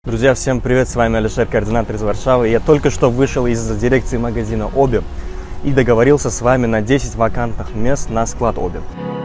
Друзья, всем привет, с вами Алишер, координатор из Варшавы. Я только что вышел из дирекции магазина Оби и договорился с вами на 10 вакантных мест на склад Оби.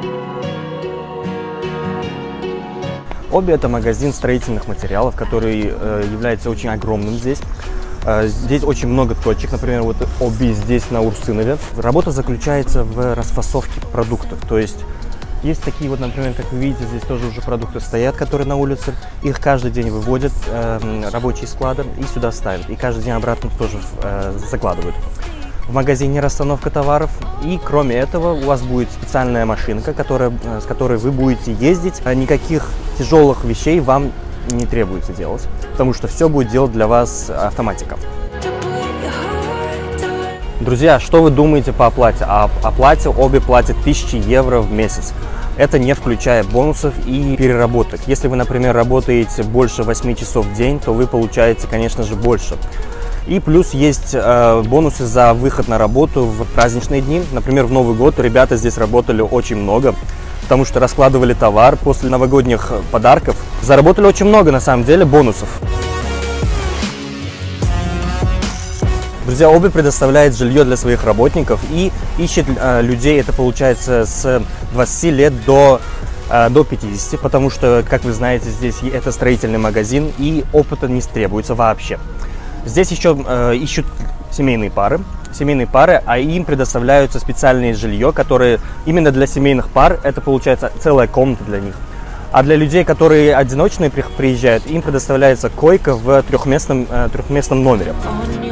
Оби — это магазин строительных материалов, который является очень огромным здесь. Здесь очень много точек, например, вот Оби здесь на Урсынове. Работа заключается в расфасовке продуктов, то есть есть такие вот, например, как вы видите, здесь тоже уже продукты стоят, которые на улице. Их каждый день выводят рабочие склады и сюда ставят. И каждый день обратно тоже закладывают. В магазине расстановка товаров. И кроме этого у вас будет специальная машинка, с которой вы будете ездить. Никаких тяжелых вещей вам не требуется делать, потому что все будет делать для вас автоматика. Друзья, что вы думаете по оплате? О оплате Оби платит 1000 евро в месяц. Это не включая бонусов и переработок. Если вы, например, работаете больше 8 часов в день, то вы получаете, конечно же, больше. И плюс есть бонусы за выход на работу в праздничные дни. Например, в Новый год ребята здесь работали очень много, потому что раскладывали товар после новогодних подарков. Заработали очень много, на самом деле, бонусов. Друзья, Оби предоставляет жилье для своих работников и ищет людей, это получается с 20 лет до 50, потому что, как вы знаете, здесь это строительный магазин и опыта не требуется вообще. Здесь еще ищут семейные пары, а им предоставляются специальное жилье, которое именно для семейных пар, это получается целая комната для них. А для людей, которые одиночные приезжают, им предоставляется койка в трехместном номере.